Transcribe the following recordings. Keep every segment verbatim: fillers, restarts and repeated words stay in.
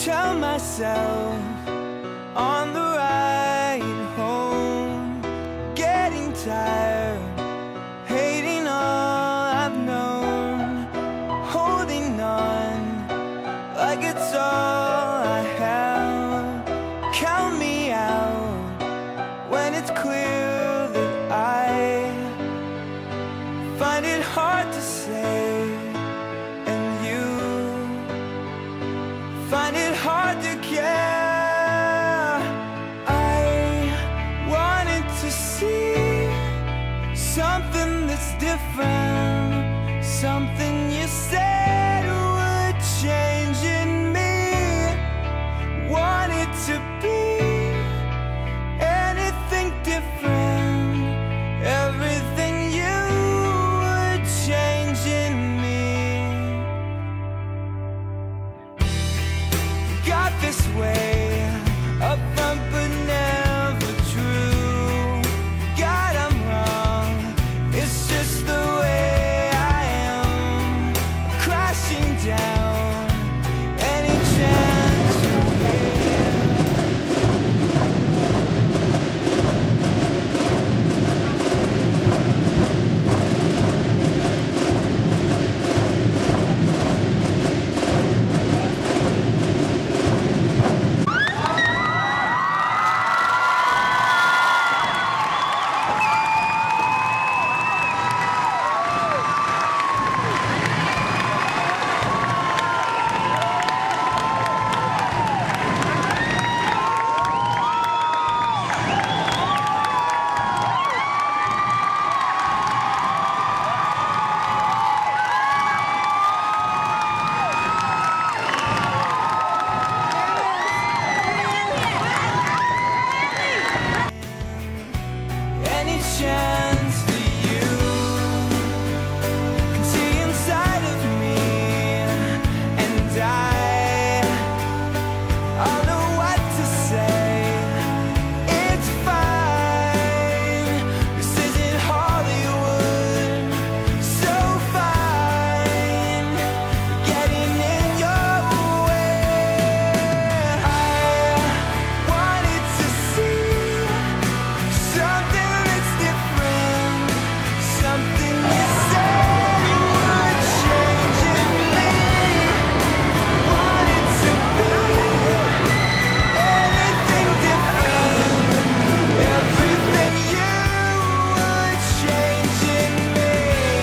tell myself on the ride home, getting tired, hating all I've known, holding on like it's all I have. Count me out when it's clear that I find it hard to say, and you find it hard to care. I wanted to see something that's different, something you said would change in me. Wanted to be anything different, everything you would change in me. Got this way up front but never true. God, I'm wrong, it's just the way I am. Crashing down any chance you get. Any chance that you can see inside of me, and I, I'll know what to say. It's fine, this isn't Hollywood, so fine, getting in your way. I wanted to see something that's different, something you said would change in me. Wanted to be anything different, everything you would change in me.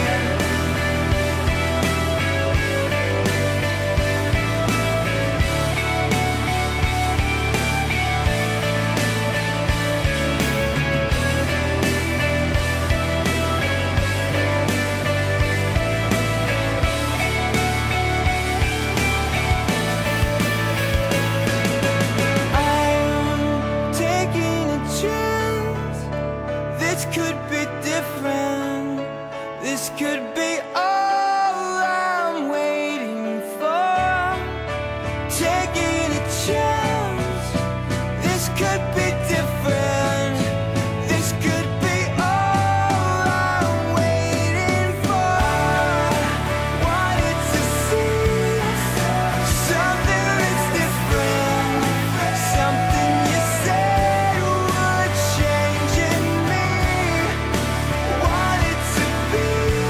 I'm taking a chance. This could be different. This could be all I'm waiting for. Taking a chance. This could be different. This could be all I'm waiting for. Wanted to see something that's different, something you said would change in me. Wanted to be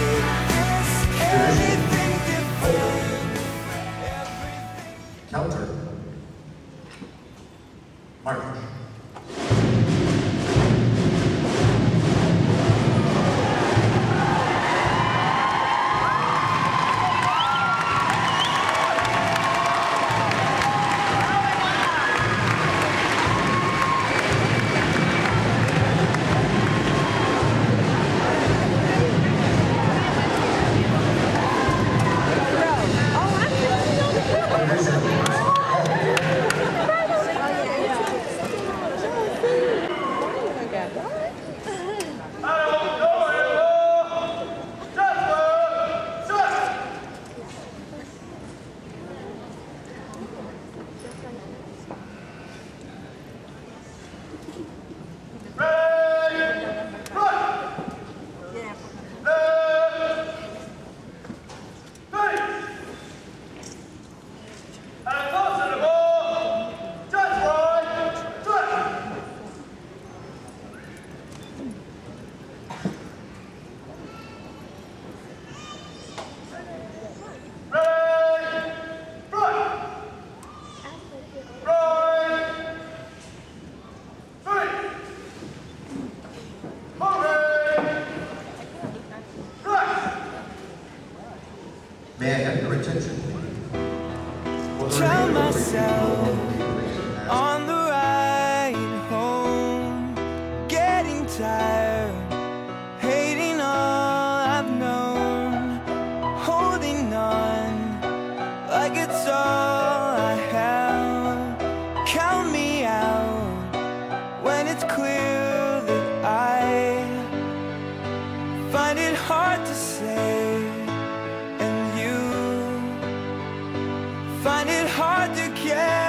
anything different, everything. Counter. March. tell myself on the ride home, getting tired, hating all I've known, holding on like it's all I have. Count me out when it's clear that I find it hard to say, and you find it hard to get